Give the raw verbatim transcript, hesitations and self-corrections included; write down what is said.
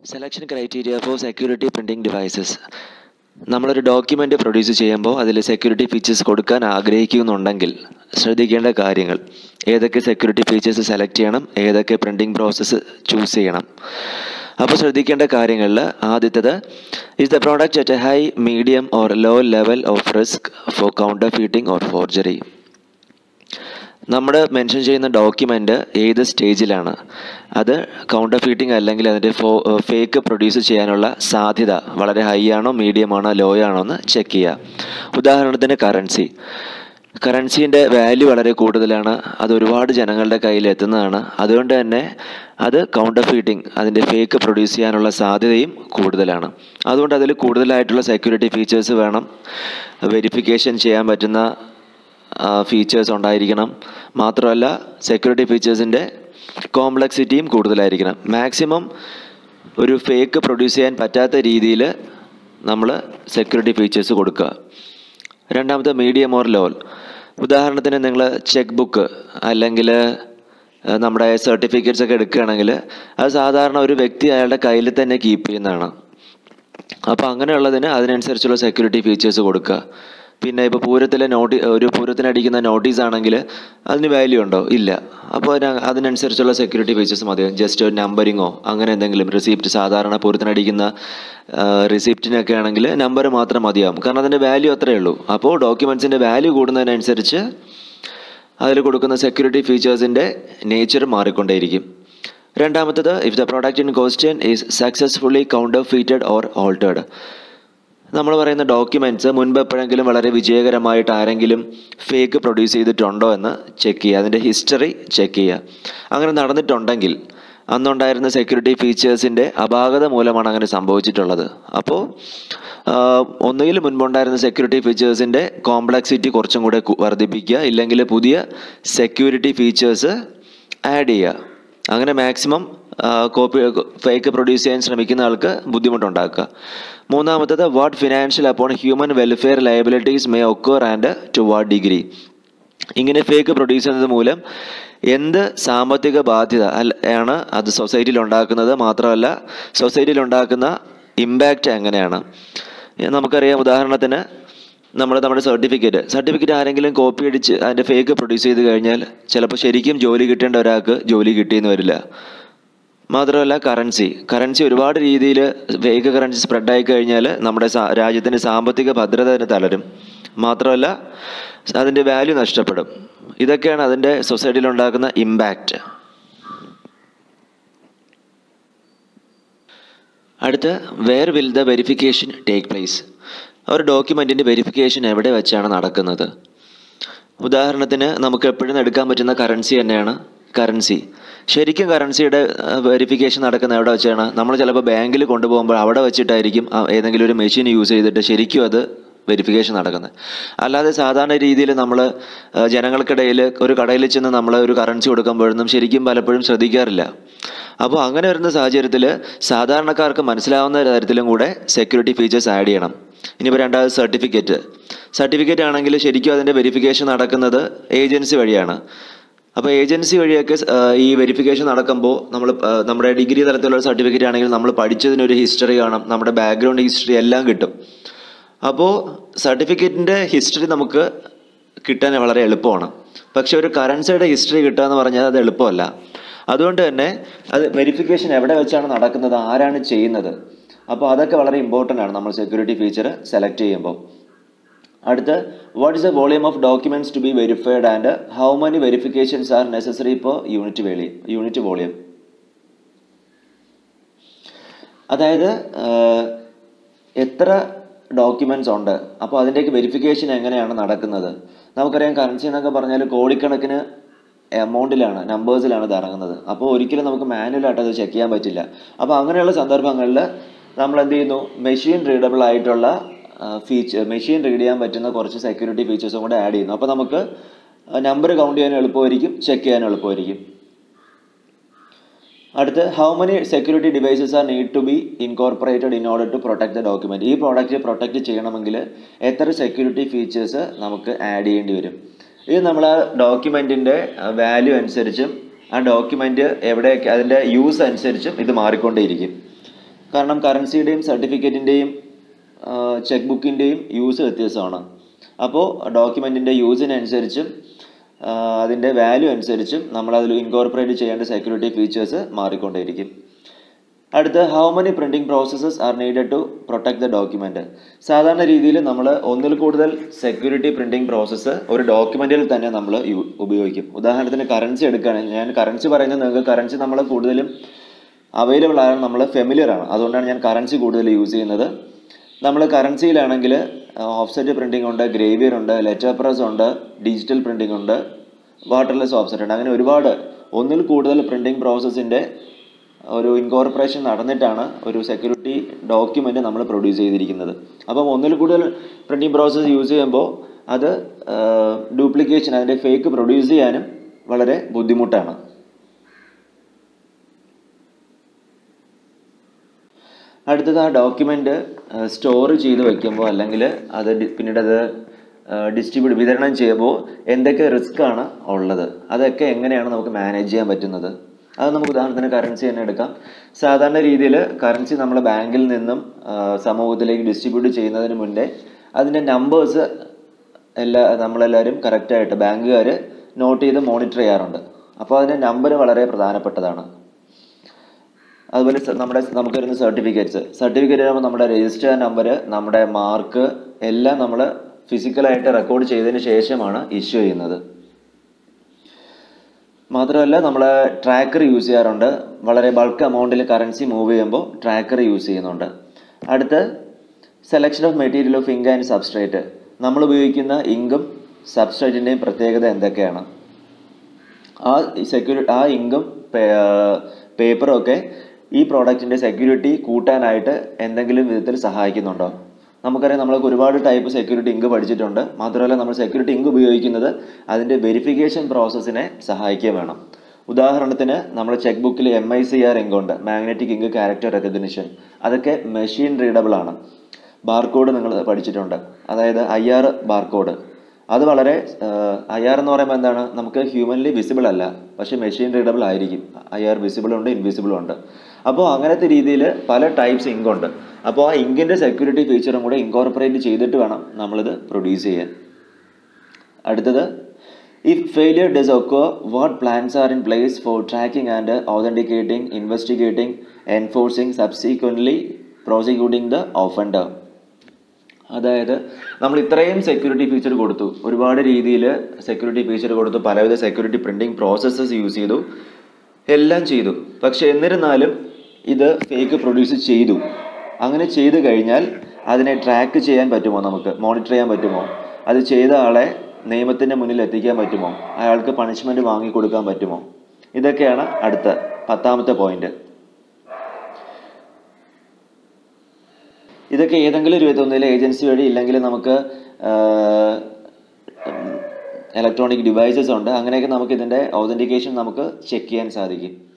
Selection criteria for security printing devices. നമ്മളൊരു document produce ചെയ്യുമ്പോൾ അതിൽ സെക്യൂരിറ്റി ഫീച്ചേഴ്സ് കൊടുക്കാൻ ആഗ്രഹിക്കുന്നുണ്ടെങ്കിൽ ശ്രദ്ധിക്കേണ്ട കാര്യങ്ങൾ: ഏതൊക്കെ സെക്യൂരിറ്റി ഫീച്ചേഴ്സ് സെലക്ട് ചെയ്യണം, ഏതൊക്കെ പ്രിൻറ്റിംഗ് പ്രോസസ്സ് ചൂസ് ചെയ്യണം. അപ്പോൾ ശ്രദ്ധിക്കേണ്ട കാര്യങ്ങളിൽ ആദ്യത്തേത്, is the product at a high, medium or low level of risk for counterfeiting or forgery. നമ്മൾ മെൻഷൻ ചെയ്യുന്ന ഡോക്യുമെൻ്റ് ഏത് സ്റ്റേജിലാണ്, അത് കൗണ്ടർഫീറ്റിംഗ് അല്ലെങ്കിൽ അതിൻ്റെ ഫോ ഫേക്ക് പ്രൊഡ്യൂസ് ചെയ്യാനുള്ള സാധ്യത വളരെ ഹൈ ആണോ, മീഡിയം ആണോ, ലോ ആണോ എന്ന് ചെക്ക് ചെയ്യുക. ഉദാഹരണത്തിന് കറൻസി കറൻസീൻ്റെ വാല്യൂ വളരെ കൂടുതലാണ്, അത് ഒരുപാട് ജനങ്ങളുടെ കയ്യിൽ എത്തുന്നതാണ്. അതുകൊണ്ട് തന്നെ അത് കൗണ്ടർഫീറ്റിംഗ്, അതിൻ്റെ ഫേക്ക് പ്രൊഡ്യൂസ് ചെയ്യാനുള്ള സാധ്യതയും കൂടുതലാണ്. അതുകൊണ്ട് അതിൽ കൂടുതലായിട്ടുള്ള സെക്യൂരിറ്റി ഫീച്ചേഴ്സ് വേണം, വെരിഫിക്കേഷൻ ചെയ്യാൻ പറ്റുന്ന ഫീച്ചേഴ്സ് ഉണ്ടായിരിക്കണം. മാത്രമല്ല സെക്യൂരിറ്റി ഫീച്ചേഴ്സിൻ്റെ കോംപ്ലക്സിറ്റിയും കൂടുതലായിരിക്കണം. മാക്സിമം ഒരു ഫേക്ക് പ്രൊഡ്യൂസ് ചെയ്യാൻ പറ്റാത്ത രീതിയിൽ നമ്മൾ സെക്യൂരിറ്റി ഫീച്ചേഴ്സ് കൊടുക്കുക. രണ്ടാമത്തെ മീഡിയം ഓർ ലോ. ഉദാഹരണത്തിന് നിങ്ങൾ ചെക്ക് ബുക്ക് അല്ലെങ്കിൽ നമ്മുടെ സർട്ടിഫിക്കറ്റ്സ് ഒക്കെ എടുക്കുകയാണെങ്കിൽ അത് സാധാരണ ഒരു വ്യക്തി അയാളുടെ കയ്യിൽ തന്നെ കീപ്പ് ചെയ്യുന്നതാണ്. അപ്പോൾ അങ്ങനെയുള്ളതിന് അതിനനുസരിച്ചുള്ള സെക്യൂരിറ്റി ഫീച്ചേഴ്സ് കൊടുക്കുക. പിന്നെ ഇപ്പോൾ പൂരത്തിലെ നോട്ടി ഒരു പൂരത്തിനടിക്കുന്ന നോട്ടീസ് ആണെങ്കിൽ അതിന് വാല്യൂ ഉണ്ടോ? ഇല്ല. അപ്പോൾ അതിനനുസരിച്ചുള്ള സെക്യൂരിറ്റി ഫീച്ചേഴ്സ് മതി. ജസ്റ്റ് ഒരു നമ്പറിങ്ങോ അങ്ങനെ എന്തെങ്കിലും. റിസീപ്റ്റ് സാധാരണ പൂരത്തിനടിക്കുന്ന റിസീപ്റ്റിനൊക്കെ ആണെങ്കിൽ നമ്പർ മാത്രം മതിയാവും, കാരണം അതിൻ്റെ വാല്യൂ അത്രയേ ഉള്ളൂ. അപ്പോൾ ഡോക്യുമെൻറ്റ്സിൻ്റെ വാല്യൂ കൂടുന്നതിനനുസരിച്ച് അതിൽ കൊടുക്കുന്ന സെക്യൂരിറ്റി ഫീച്ചേഴ്സിൻ്റെ നേച്ചർ മാറിക്കൊണ്ടേയിരിക്കും. രണ്ടാമത്തത്, if the product in question is successfully counterfeited or altered. നമ്മൾ പറയുന്ന ഡോക്യുമെൻറ്റ്സ് മുൻപ് എപ്പോഴെങ്കിലും വളരെ വിജയകരമായിട്ട് ആരെങ്കിലും ഫേക്ക് പ്രൊഡ്യൂസ് ചെയ്തിട്ടുണ്ടോ എന്ന് ചെക്ക് ചെയ്യുക, അതിൻ്റെ ഹിസ്റ്ററി ചെക്ക് ചെയ്യുക. അങ്ങനെ നടന്നിട്ടുണ്ടെങ്കിൽ അന്നുണ്ടായിരുന്ന സെക്യൂരിറ്റി ഫീച്ചേഴ്സിൻ്റെ അപാകത മൂലമാണ് അങ്ങനെ സംഭവിച്ചിട്ടുള്ളത്. അപ്പോൾ ഒന്നുകിൽ മുൻപുണ്ടായിരുന്ന സെക്യൂരിറ്റി ഫീച്ചേഴ്സിൻ്റെ കോംപ്ലക്സിറ്റി കുറച്ചും കൂടെ വർദ്ധിപ്പിക്കുക, ഇല്ലെങ്കിൽ പുതിയ സെക്യൂരിറ്റി ഫീച്ചേഴ്സ് ആഡ് ചെയ്യുക. അങ്ങനെ മാക്സിമം കോപ്പി ഫേക്ക് പ്രൊഡ്യൂസ് ചെയ്യാൻ ശ്രമിക്കുന്ന ആൾക്ക് ബുദ്ധിമുട്ടുണ്ടാക്കുക. മൂന്നാമത്തത്, what financial upon human welfare liabilities may occur and to what degree. ഇങ്ങനെ ഫേക്ക് പ്രൊഡ്യൂസ് ചെയ്യുന്നത് മൂലം എന്ത് സാമ്പത്തിക ബാധ്യത ആണ് അത് സൊസൈറ്റിയിൽ ഉണ്ടാക്കുന്നത്, മാത്രമല്ല സൊസൈറ്റിയിൽ ഉണ്ടാക്കുന്ന ഇമ്പാക്റ്റ് എങ്ങനെയാണ്. നമുക്കറിയാം, ഉദാഹരണത്തിന് നമ്മൾ നമ്മുടെ സർട്ടിഫിക്കറ്റ് സർട്ടിഫിക്കറ്റ് ആരെങ്കിലും കോപ്പി അടിച്ച് അതിൻ്റെ ഫേക്ക് പ്രൊഡ്യൂസ് ചെയ്ത് കഴിഞ്ഞാൽ ചിലപ്പോൾ ശരിക്കും ജോലി കിട്ടേണ്ട ഒരാൾക്ക് ജോലി കിട്ടിയെന്ന് വരില്ല. മാത്രമല്ല കറൻസി കറൻസി ഒരുപാട് രീതിയിൽ ഫേക്ക് കറൻസി സ്പ്രെഡായി കഴിഞ്ഞാൽ നമ്മുടെ രാജ്യത്തിൻ്റെ സാമ്പത്തിക ഭദ്രത തന്നെ തളരും. മാത്രമല്ല അതിൻ്റെ വാല്യൂ നഷ്ടപ്പെടും. ഇതൊക്കെയാണ് അതിൻ്റെ സൊസൈറ്റിയിൽ ഉണ്ടാക്കുന്ന ഇമ്പാക്റ്റ്. അടുത്ത്, where will the verification take place. ഒരു ഡോക്യുമെൻറ്റിൻ്റെ വെരിഫിക്കേഷൻ എവിടെ വെച്ചാണ് നടക്കുന്നത്? ഉദാഹരണത്തിന് നമുക്ക് എപ്പോഴും എടുക്കാൻ പറ്റുന്ന കറൻസി തന്നെയാണ് കറൻസി. ശരിക്കും കറൻസിയുടെ വെരിഫിക്കേഷൻ നടക്കുന്ന എവിടെ വെച്ചാണ്? നമ്മൾ ചിലപ്പോൾ ബാങ്കിൽ കൊണ്ടുപോകുമ്പോൾ അവിടെ വെച്ചിട്ടായിരിക്കും ഏതെങ്കിലും ഒരു മെഷീൻ യൂസ് ചെയ്തിട്ട് ശരിക്കും അത് വെരിഫിക്കേഷൻ നടക്കുന്നത്. അല്ലാതെ സാധാരണ രീതിയിൽ നമ്മൾ ജനങ്ങൾക്കിടയിൽ ഒരു കടയിൽ ചെന്ന് നമ്മൾ ഒരു കറൻസി കൊടുക്കുമ്പോഴൊന്നും ശരിക്കും പലപ്പോഴും ശ്രദ്ധിക്കാറില്ല. അപ്പോൾ അങ്ങനെ വരുന്ന സാഹചര്യത്തിൽ സാധാരണക്കാർക്ക് മനസ്സിലാവുന്ന തരത്തിലും കൂടെ സെക്യൂരിറ്റി ഫീച്ചേഴ്സ് ആഡ് ചെയ്യണം. ഇനിയിപ്പോൾ രണ്ടാമത് സർട്ടിഫിക്കറ്റ് സർട്ടിഫിക്കറ്റ് ആണെങ്കിൽ ശരിക്കും അതിൻ്റെ വെരിഫിക്കേഷൻ നടക്കുന്നത് ഏജൻസി വഴിയാണ്. അപ്പോൾ ഏജൻസി വഴിയൊക്കെ ഈ വെരിഫിക്കേഷൻ നടക്കുമ്പോൾ നമ്മൾ നമ്മുടെ ഡിഗ്രി തലത്തിലുള്ള സർട്ടിഫിക്കറ്റ് ആണെങ്കിൽ നമ്മൾ പഠിച്ചതിനൊരു ഹിസ്റ്ററി കാണാം, നമ്മുടെ ബാക്ക്ഗ്രൗണ്ട് ഹിസ്റ്ററി എല്ലാം കിട്ടും. അപ്പോൾ സർട്ടിഫിക്കറ്റിൻ്റെ ഹിസ്റ്ററി നമുക്ക് കിട്ടാൻ വളരെ എളുപ്പമാണ്. പക്ഷെ ഒരു കറൻസിയുടെ ഹിസ്റ്ററി കിട്ടുക എന്ന് പറഞ്ഞാൽ അത് എളുപ്പമല്ല. അതുകൊണ്ട് തന്നെ അത് വെരിഫിക്കേഷൻ എവിടെ വെച്ചാണ് നടക്കുന്നത്, ആരാണ് ചെയ്യുന്നത്, അപ്പോൾ അതൊക്കെ വളരെ ഇമ്പോർട്ടൻ്റ് ആണ് നമ്മൾ സെക്യൂരിറ്റി ഫീച്ചർ സെലക്ട് ചെയ്യുമ്പോൾ. അടുത്ത്, what is the volume of documents to be verified and how many verifications are necessary per unit വേളി യൂണിറ്റ് വോളിയം. അതായത് എത്ര ഡോക്യുമെൻറ്റ്സ് ഉണ്ട്, അപ്പോൾ അതിൻ്റെയൊക്കെ വെരിഫിക്കേഷൻ എങ്ങനെയാണ് നടക്കുന്നത്. നമുക്കറിയാം, കറൻസി എന്നൊക്കെ പറഞ്ഞാൽ കോടിക്കണക്കിന് എമൗണ്ടിലാണ്, നമ്പേഴ്സിലാണ് ഇത് ഇറങ്ങുന്നത്. അപ്പോൾ ഒരിക്കലും നമുക്ക് മാനുവലായിട്ട് അത് ചെക്ക് ചെയ്യാൻ പറ്റില്ല. അപ്പോൾ അങ്ങനെയുള്ള സന്ദർഭങ്ങളിൽ നമ്മൾ എന്ത് ചെയ്യുന്നു, മെഷീൻ റീഡബിൾ ആയിട്ടുള്ള ഫീച്ചർ മെഷീൻ റീഡ് ചെയ്യാൻ പറ്റുന്ന കുറച്ച് സെക്യൂരിറ്റി ഫീച്ചേഴ്സും കൂടെ ആഡ് ചെയ്യുന്നു. അപ്പോൾ നമുക്ക് നമ്പർ കൗണ്ട് ചെയ്യാൻ എളുപ്പമായിരിക്കും, ചെക്ക് ചെയ്യാൻ എളുപ്പമായിരിക്കും. അടുത്ത്, how many security devices are need to be incorporated in order to protect the document. ഈ പ്രോഡക്റ്റ് പ്രൊട്ടക്റ്റ് ചെയ്യണമെങ്കിൽ എത്ര സെക്യൂരിറ്റി ഫീച്ചേഴ്സ് നമുക്ക് ആഡ് ചെയ്യേണ്ടി വരും? ഇത് നമ്മൾ ആ ഡോക്യുമെൻറ്റിൻ്റെ വാല്യൂ അനുസരിച്ചും ആ ഡോക്യുമെൻറ്റ് എവിടെയൊക്കെ അതിൻ്റെ യൂസ് അനുസരിച്ചും ഇത് മാറിക്കൊണ്ടേയിരിക്കും. കാരണം കറൻസിയുടെയും സർട്ടിഫിക്കറ്റിൻ്റെയും ചെക്ക് ബുക്കിൻ്റെയും യൂസ് വ്യത്യാസമാണ്. അപ്പോൾ ഡോക്യുമെൻറ്റിൻ്റെ യൂസിനനുസരിച്ചും അതിൻ്റെ വാല്യൂ അനുസരിച്ചും നമ്മളതിൽ ഇൻകോർപ്പറേറ്റ് ചെയ്യേണ്ട സെക്യൂരിറ്റി ഫീച്ചേഴ്സ് മാറിക്കൊണ്ടേയിരിക്കും. അടുത്ത, how many printing processes are needed to protect the document. സാധാരണ രീതിയിൽ നമ്മൾ ഒന്നിൽ കൂടുതൽ സെക്യൂരിറ്റി പ്രിൻറ്റിംഗ് പ്രോസസ്സ് ഒരു ഡോക്യുമെൻറ്റിൽ തന്നെ നമ്മൾ ഉപയോഗിക്കും. ഉദാഹരണത്തിന് കറൻസി എടുക്കുകയാണെങ്കിൽ, ഞാൻ കറൻസി പറയുന്നത് നിങ്ങൾക്ക് കറൻസി നമ്മൾ കൂടുതലും അവൈലബിൾ ആണ്, നമ്മൾ ഫെമിലിയർ ആണ്, അതുകൊണ്ടാണ് ഞാൻ കറൻസി കൂടുതൽ യൂസ് ചെയ്യുന്നത്. നമ്മൾ കറൻസിയിലാണെങ്കിൽ ഓഫ്സെറ്റ് പ്രിൻറ്റിംഗ് ഉണ്ട്, ഗ്രേവിയർ ഉണ്ട്, ലെറ്റർ പ്രസ് ഉണ്ട്, ഡിജിറ്റൽ പ്രിൻറ്റിംഗ് ഉണ്ട്, വാട്ടർലെസ് ഓഫ്സെറ്റ് ഉണ്ട്. അങ്ങനെ ഒരുപാട് ഒന്നിൽ കൂടുതൽ പ്രിൻറ്റിംഗ് പ്രോസസ്സിൻ്റെ ഒരു ഇൻകോർപ്പറേഷൻ നടന്നിട്ടാണ് ഒരു സെക്യൂരിറ്റി ഡോക്യുമെൻ്റ് നമ്മൾ പ്രൊഡ്യൂസ് ചെയ്തിരിക്കുന്നത്. അപ്പം ഒന്നിൽ കൂടുതൽ പ്രിൻറ്റിംഗ് പ്രോസസ്സ് യൂസ് ചെയ്യുമ്പോൾ അത് ഡ്യൂപ്ലിക്കേഷൻ, അതിൻ്റെ ഫേക്ക് പ്രൊഡ്യൂസ് ചെയ്യാനും വളരെ ബുദ്ധിമുട്ടാണ്. അടുത്തത്, ആ ഡോക്യുമെൻ്റ് സ്റ്റോർ ചെയ്ത് വയ്ക്കുമ്പോൾ അല്ലെങ്കിൽ അത് പിന്നീട് അത് ഡിസ്ട്രിബ്യൂട്ട് വിതരണം ചെയ്യുമ്പോൾ എന്തൊക്കെ റിസ്ക് ആണ് ഉള്ളത്, അതൊക്കെ എങ്ങനെയാണ് നമുക്ക് മാനേജ് ചെയ്യാൻ പറ്റുന്നത്. അത് നമുക്ക് ഉദാഹരണത്തിന് കറൻസി തന്നെ എടുക്കാം. സാധാരണ രീതിയിൽ കറൻസി നമ്മൾ ബാങ്കിൽ നിന്നും സമൂഹത്തിലേക്ക് ഡിസ്ട്രിബ്യൂട്ട് ചെയ്യുന്നതിന് മുന്നേ അതിൻ്റെ നമ്പേഴ്സ് എല്ലാ നമ്മളെല്ലാവരും കറക്റ്റായിട്ട് ബാങ്കുകാർ നോട്ട് ചെയ്ത് മോണിറ്റർ ചെയ്യാറുണ്ട്. അപ്പോൾ അതിൻ്റെ നമ്പർ വളരെ പ്രധാനപ്പെട്ടതാണ്. അതുപോലെ നമ്മുടെ നമുക്ക് വരുന്ന സർട്ടിഫിക്കറ്റ്സ് സർട്ടിഫിക്കറ്റ് ആകുമ്പോൾ നമ്മുടെ രജിസ്റ്റർ നമ്പർ, നമ്മുടെ മാർക്ക് എല്ലാം നമ്മൾ ഫിസിക്കലായിട്ട് റെക്കോർഡ് ചെയ്തതിന് ശേഷമാണ് ഇഷ്യൂ ചെയ്യുന്നത്. മാത്രമല്ല നമ്മൾ ട്രാക്കർ യൂസ് ചെയ്യാറുണ്ട്. വളരെ ബൾക്ക് എമൗണ്ടിൽ കറൻസി മൂവ് ചെയ്യുമ്പോൾ ട്രാക്കർ യൂസ് ചെയ്യുന്നുണ്ട്. അടുത്ത്, selection of material of ink and substrate. നമ്മൾ ഉപയോഗിക്കുന്ന ഇങ്കും സബ്സ്ട്രേറ്റിൻ്റെയും പ്രത്യേകത എന്തൊക്കെയാണ്, ആ സെക്യൂരി ആ ഇങ്കും പേപ്പറും ഒക്കെ ഈ പ്രോഡക്റ്റിൻ്റെ സെക്യൂരിറ്റി കൂട്ടാനായിട്ട് എന്തെങ്കിലും വിധത്തിൽ സഹായിക്കുന്നുണ്ടോ. നമുക്കറിയാം, നമ്മൾക്ക് ഒരുപാട് ടൈപ്പ് സെക്യൂരിറ്റി ഇങ്ക് പഠിച്ചിട്ടുണ്ട്. മാത്രമല്ല നമ്മൾ സെക്യൂരിറ്റി ഇങ്ക് ഉപയോഗിക്കുന്നത് അതിൻ്റെ വെരിഫിക്കേഷൻ പ്രോസസ്സിനെ സഹായിക്കുകയും വേണം. ഉദാഹരണത്തിന് നമ്മുടെ ചെക്ക് ബുക്കിൽ M I C R ink ഉണ്ട്, മാഗ്നറ്റിക് ഇങ്ക് ക്യാരക്ടർ റെക്കഗ്നിഷൻ. അതൊക്കെ മെഷീൻ റീഡബിൾ ആണ്. ബാർകോഡ് നിങ്ങൾ പഠിച്ചിട്ടുണ്ട്, അതായത് ഐ ആർ ബാർകോഡ്. അത് വളരെ ഐ ആർ എന്ന് പറയുമ്പോൾ എന്താണ്, നമുക്ക് ഹ്യൂമൻലി വിസിബിൾ അല്ല, പക്ഷേ മെഷീൻ റീഡബിൾ ആയിരിക്കും. ഐ ആർ വിസിബിൾ ഉണ്ട്, ഇൻവിസിബിളും ഉണ്ട്. അപ്പോൾ അങ്ങനത്തെ രീതിയിൽ പല ടൈപ്സ് ഇങ്ക് ഉണ്ട്. അപ്പോൾ ആ ഇങ്കിൻ്റെ സെക്യൂരിറ്റി ഫീച്ചറും കൂടെ ഇൻകോർപ്പറേറ്റ് ചെയ്തിട്ട് വേണം നമ്മളിത് പ്രൊഡ്യൂസ് ചെയ്യാൻ. അടുത്തത്, if failure does occur, what plans are in place for tracking and authenticating, investigating, enforcing, subsequently prosecuting the offender. അതായത് നമ്മൾ ഇത്രയും സെക്യൂരിറ്റി ഫീച്ചർ കൊടുത്തു, ഒരുപാട് രീതിയിൽ സെക്യൂരിറ്റി ഫീച്ചർ കൊടുത്തു, പലവിധ സെക്യൂരിറ്റി പ്രിൻറ്റിംഗ് പ്രോസസ്സസ് യൂസ് ചെയ്തു, എല്ലാം ചെയ്തു. പക്ഷെ എന്നിരുന്നാലും ഇത് ഫേക്ക് പ്രൊഡ്യൂസ് ചെയ്തു. അങ്ങനെ ചെയ്തു കഴിഞ്ഞാൽ അതിനെ ട്രാക്ക് ചെയ്യാൻ പറ്റുമോ, നമുക്ക് മോണിറ്റർ ചെയ്യാൻ പറ്റുമോ, അത് ചെയ്ത ആളെ നിയമത്തിൻ്റെ മുന്നിൽ എത്തിക്കാൻ പറ്റുമോ, അയാൾക്ക് പണിഷ്മെൻറ്റ് വാങ്ങിക്കൊടുക്കാൻ പറ്റുമോ. ഇതൊക്കെയാണ് അടുത്ത പത്താമത്തെ പോയിന്റ്. ഇതൊക്കെ ഏതെങ്കിലും ഒരു വിധത്തിൽ ഏജൻസി വഴി, ഇല്ലെങ്കിൽ നമുക്ക് ഇലക്ട്രോണിക് ഡിവൈസസ് ഉണ്ട്, അങ്ങനെയൊക്കെ നമുക്ക് ഇതിൻ്റെ ഓതൻറ്റിക്കേഷൻ നമുക്ക് ചെക്ക് ചെയ്യാൻ സാധിക്കും.